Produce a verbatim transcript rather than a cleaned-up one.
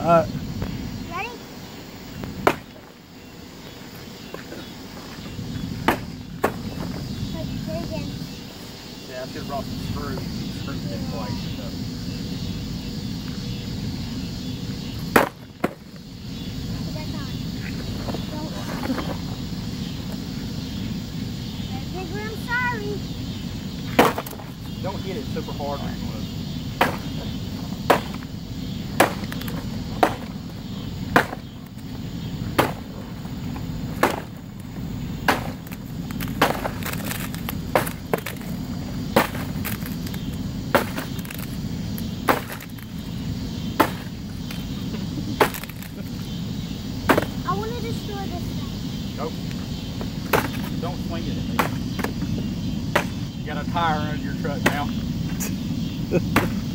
Alright. Ready? Let's do it again. Yeah, I should have brought some screws. These screws in place. So. Put that on. Don't. Bigger, I'm sorry. Don't hit it super hard or you're gonna. I want to destroy this thing. Nope. Don't swing it at me. You got a tire under your truck now.